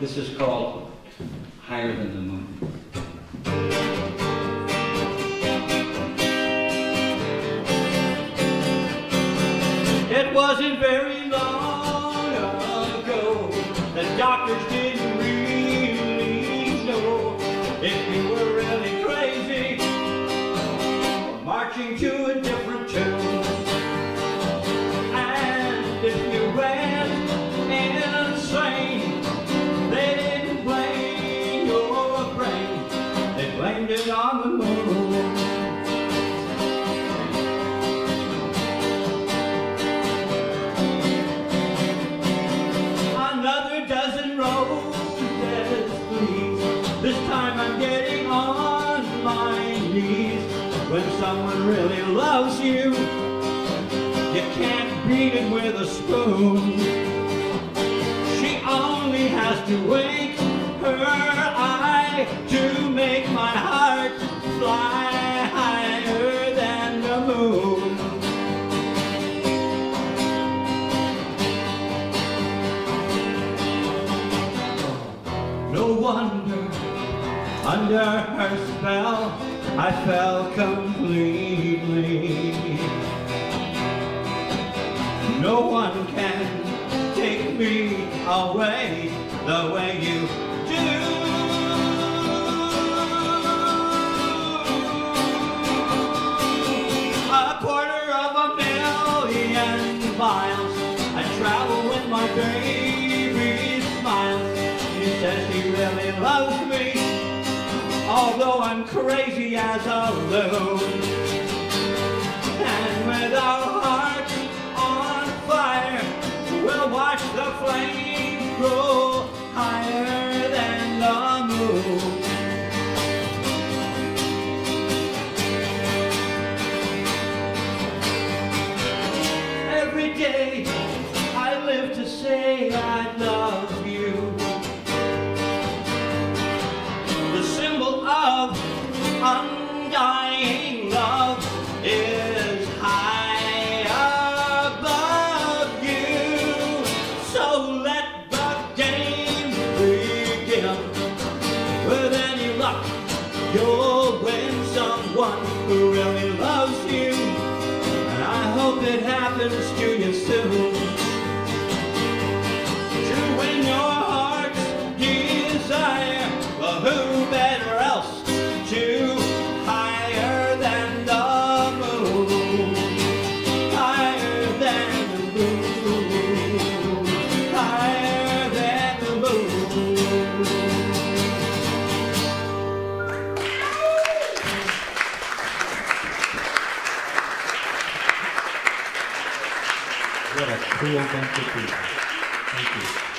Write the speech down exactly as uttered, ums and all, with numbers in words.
This is called Higher Than the Moon. It wasn't very long ago that doctors didn't really know if you were really crazy or marching to a different tune. And if you went insane, they didn't blame your brain, they blamed it on the moon. Another dozen roses, please. This time I'm getting on my knees. When someone really loves you, you can't beat it with a spoon. She only has to wink her eye to make my heart fly higher than the moon. No wonder, under her spell, I fell completely. No one can take me away the way you do. A quarter of a million miles I travel with my baby's smiles. She says she really loves me, although I'm crazy as a loon. And with our hearts on fire, we'll watch the flames grow higher than the moon. Every day I live to say I love you. Of undying love is high above you. So let the game begin. With any luck, you'll win someone who really loves you, and I hope it happens to you soon. To win your heart's desire, well, who better else to higher than the moon, higher than the moon, higher than the moon. What a cool bunch of people. Thank you.